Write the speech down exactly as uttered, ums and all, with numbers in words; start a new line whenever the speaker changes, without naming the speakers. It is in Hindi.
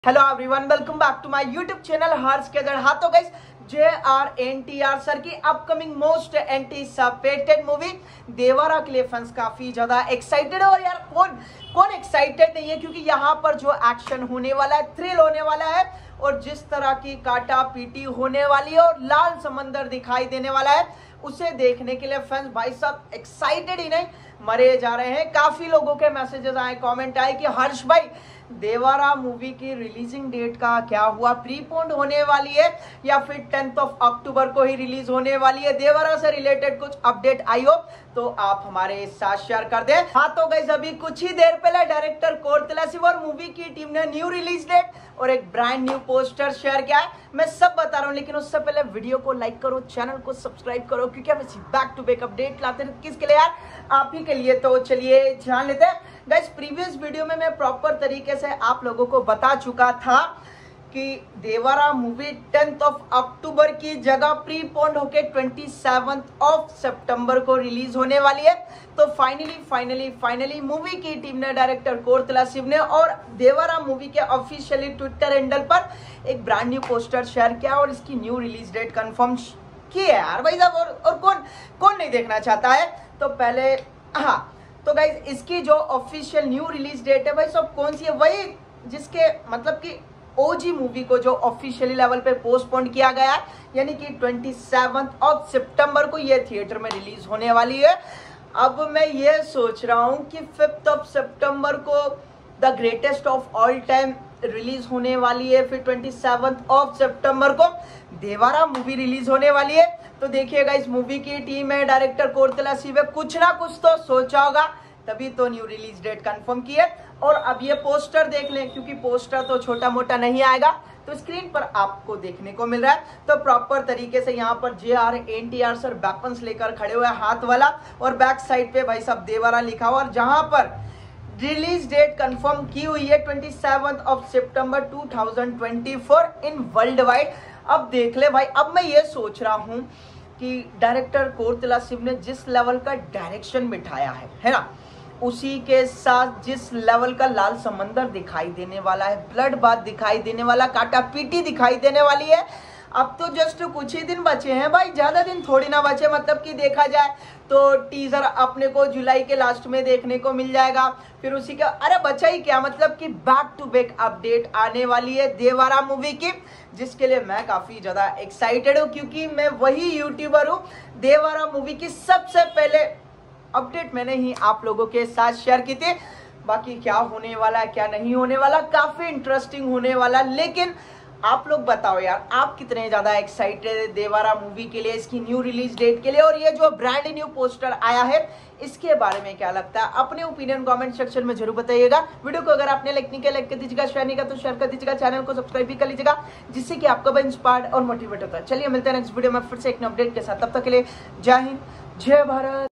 Hello everyone, welcome back to my YouTube channel Harsh के जड़ हाथों guys. J R N T R sir की upcoming most anticipated movie Devara के लिए फैंस काफी ज्यादा एक्साइटेड है। और यार कौन कौन एक्साइटेड नहीं है, क्योंकि यहाँ पर जो एक्शन होने वाला है, थ्रिल होने वाला है और जिस तरह की काटा पीटी होने वाली है और लाल समंदर दिखाई देने वाला है, उसे देखने के लिए फैंस भाई साहब एक्साइटेड ही नहीं मरे जा रहे हैं। काफी लोगों के मैसेजेस आए, कमेंट आए कि हर्ष भाई देवरा मूवी की रिलीजिंग डेट का क्या हुआ, प्रीपोन्ड होने वाली है या फिर टेंथ ऑफ अक्टूबर को ही रिलीज होने वाली है। देवरा से रिलेटेड कुछ अपडेट आई हो तो आप हमारे साथ शेयर कर दें। हाँ तो गाइस, अभी कुछ ही देर पहले डायरेक्टर कोरतला सिव और मूवी की टीम ने न्यू रिलीज डेट और एक ब्रांड न्यू पोस्टर शेयर किया है। मैं सब बता रहा हूँ, लेकिन उससे पहले वीडियो को लाइक करो, चैनल को सब्सक्राइब करो, क्योंकि हम इसी बैक टू बैक अपडेट लाते हैं। किसके लिए यार? आप ही के लिए। तो चलिए जान लेते हैं। गाइस, प्रीवियस वीडियो में मैं प्रॉपर तरीके से आप लोगों को बता चुका था कि Devara movie tenth of October की जगह प्रीपोन्ड होके ट्वेंटी सेवंथ ऑफ सितंबर को रिलीज होने वाली है। तो फाइनली फाइनली फाइनली मूवी की टीम ने, डायरेक्टर कोरतला सिव ने और देवरा मूवी के ऑफिशियली ट्विटर हैंडल पर एक ब्रांड न्यू पोस्टर शेयर किया और इसकी न्यू रिलीज डेट कंफर्म की है यार भाई साहब। और, और कौन कौन नहीं देखना चाहता है। तो पहले हाँ तो गाइज, इसकी जो ऑफिशियल न्यू रिलीज डेट है भाई सब कौन सी है, वही जिसके मतलब कि ओजी मूवी को जो ऑफिशियली लेवल पे पोस्टपोन किया गया है, यानी कि ट्वेंटी सेवंथ ऑफ सितंबर को ये थिएटर में रिलीज होने वाली है। अब मैं ये सोच रहा हूँ कि फिफ्थ ऑफ सितंबर को the greatest of all time release होने वाली है, फिर ट्वेंटी सेवंथ ऑफ सितंबर को देवरा मूवी रिलीज होने वाली है। तो देखिएगा, इस मूवी की टीम है, डायरेक्टर कोरतला सिव है, कुछ ना कुछ तो सोचा होगा, तभी तो न्यू रिलीज डेट कंफर्म की है। और अब ये पोस्टर देख लें, क्योंकि पोस्टर तो छोटा मोटा नहीं आएगा, तो स्क्रीन पर आपको देखने को मिल रहा है। तो प्रॉपर तरीके से यहाँ पर J R N T R sir weapons लेकर खड़े हुए हाथ वाला, और बैक साइड पे भाई साहब देवरा लिखा हुआ, और जहां पर रिलीज डेट कंफर्म की हुई है twenty seventh of September two thousand twenty four in world wide. अब देख ले भाई, अब मैं ये सोच रहा हूं कि डायरेक्टर कोरतला सिव ने जिस लेवल का डायरेक्शन बिठाया है है ना, उसी के साथ जिस लेवल का लाल समंदर दिखाई देने वाला है, ब्लड बाथ दिखाई देने वाला, काटा पीटी दिखाई देने वाली है। अब तो जस्ट कुछ ही दिन बचे हैं भाई, ज्यादा दिन थोड़ी ना बचे। मतलब कि देखा जाए तो टीजर अपने को जुलाई के लास्ट में देखने को मिल जाएगा, फिर उसी का अरे बचा ही क्या, मतलब कि बैक टू बैक अपडेट आने वाली है देवरा मूवी की, जिसके लिए मैं काफी ज्यादा एक्साइटेड हूँ, क्योंकि मैं वही यूट्यूबर हूँ देवरा मूवी की सबसे पहले अपडेट मैंने ही आप लोगों के साथ शेयर की थी। बाकी क्या होने वाला है, क्या नहीं होने वाला, काफी इंटरेस्टिंग होने वाला। लेकिन आप लोग बताओ यार, आप कितने ज्यादा एक्साइटेड है देवरा मूवी के लिए, इसकी न्यू रिलीज डेट के लिए, और ये जो ब्रांड न्यू पोस्टर आया है इसके बारे में क्या लगता है? अपने ओपिनियन कमेंट सेक्शन में जरूर बताइएगा। वीडियो को अगर आपने लाइक नहीं किया, लाइक कर दीजिएगा, शेयर नहीं किया तो शेयर कर दीजिएगा, चैनल को सब्सक्राइब भी कर लीजिएगा, जिससे कि आपका भी इंस्पायर्ड और मोटिवेट होता है। चलिए मिलते हैं नेक्स्ट वीडियो में फिर से एक अपडेट के साथ, तब तक के लिए जय हिंद, जय भारत।